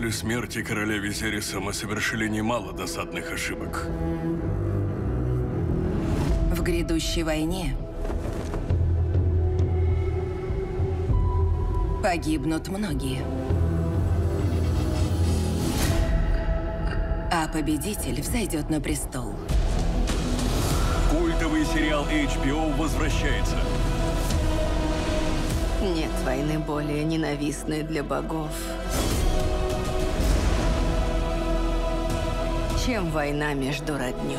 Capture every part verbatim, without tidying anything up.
После смерти короля Визериса мы совершили немало досадных ошибок. В грядущей войне погибнут многие. А победитель взойдет на престол. Культовый сериал эйч би о возвращается. Нет войны более ненавистной для богов, чем война между роднёй.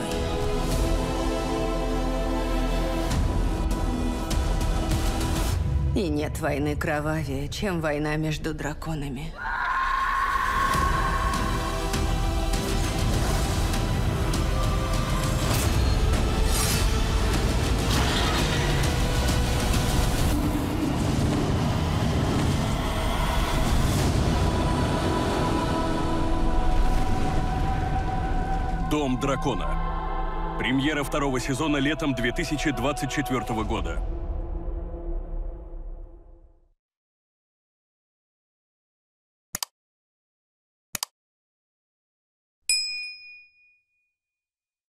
И нет войны кровавее, чем война между драконами. Дом дракона. Премьера второго сезона летом две тысячи двадцать четвёртого года.